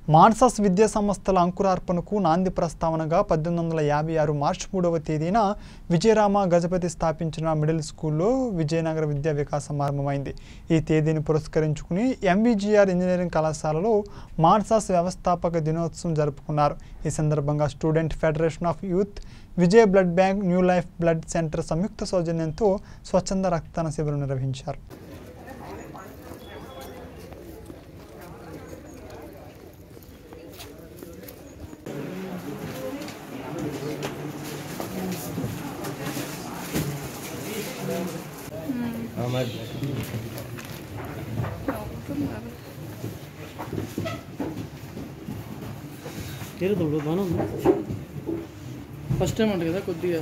మాన్సాస్ విద్యా సంస్థల అంకురార్పణకు నాంది ప్రస్తావనగా 1856 మార్చి 3వ తేదీన విజయరామ గజపతి స్థాపించిన మిడిల్ స్కూల్లో విజయనగర విద్యా వికాసం ఆరంభమైంది. ఈ తేదీని పురస్కరించుకుని ఎంవిజిఆర్ ఇంజనీరింగ్ కళాశాలలో మాన్సాస్ వ్యవస్థాపక దినోత్సవం జరుపుకున్నారు. ఈ సందర్భంగా student federation of youth, Vijaya blood bank, new life blood centre సంయుక్త సౌజన్యంతో స్వచ్ఛంద రక్తదాన శిబిరం నిర్వహించారు. ఫస్ట్ టైం అంట కదా కొద్దిగా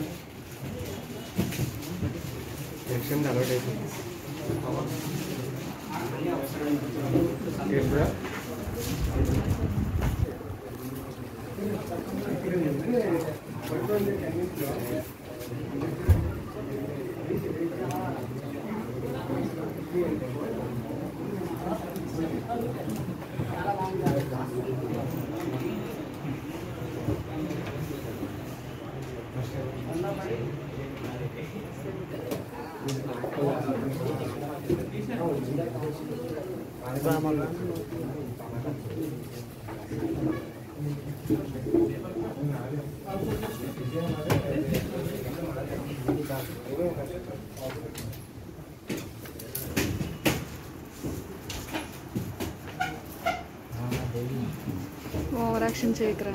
ఓవర్ యాక్షన్ చేయకరా.